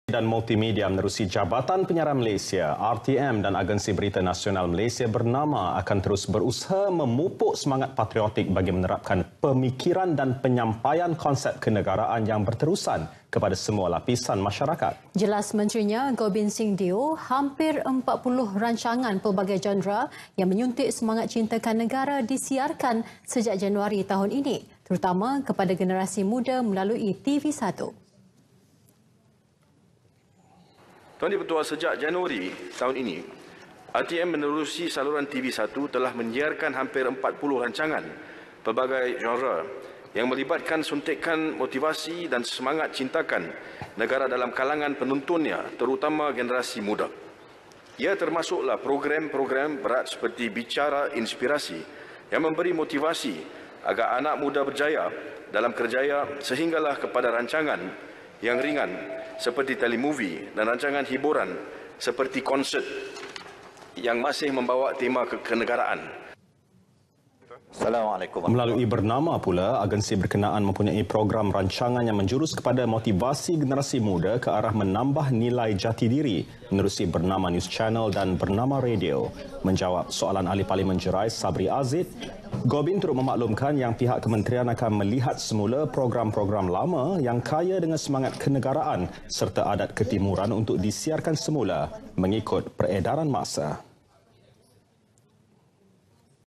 Dan multimedia menerusi Jabatan Penyiaran Malaysia, RTM dan Agensi Berita Nasional Malaysia bernama akan terus berusaha memupuk semangat patriotik bagi menerapkan pemikiran dan penyampaian konsep kenegaraan yang berterusan kepada semua lapisan masyarakat. Jelas Menterinya Gobind Singh Deo, hampir 40 rancangan pelbagai genre yang menyuntik semangat cintakan negara disiarkan sejak Januari tahun ini, terutama kepada generasi muda melalui TV1. Tuan Di-Pertua, sejak Januari tahun ini, RTM menerusi saluran TV1 telah menyiarkan hampir 40 rancangan pelbagai genre yang melibatkan suntikan motivasi dan semangat cintakan negara dalam kalangan penontonnya, terutama generasi muda. Ia termasuklah program-program berat seperti Bicara Inspirasi yang memberi motivasi agar anak muda berjaya dalam kerjaya, sehinggalah kepada rancangan yang ringan seperti telemovie dan rancangan hiburan seperti konsert yang masih membawa tema kenegaraan. Assalamualaikum. Melalui bernama pula, agensi berkenaan mempunyai program rancangan yang menjurus kepada motivasi generasi muda ke arah menambah nilai jati diri menerusi bernama News Channel dan bernama Radio. Menjawab soalan Ahli Parlimen Jerai Sabri Azid, Gobind turut memaklumkan yang pihak kementerian akan melihat semula program-program lama yang kaya dengan semangat kenegaraan serta adat ketimuran untuk disiarkan semula mengikut peredaran masa.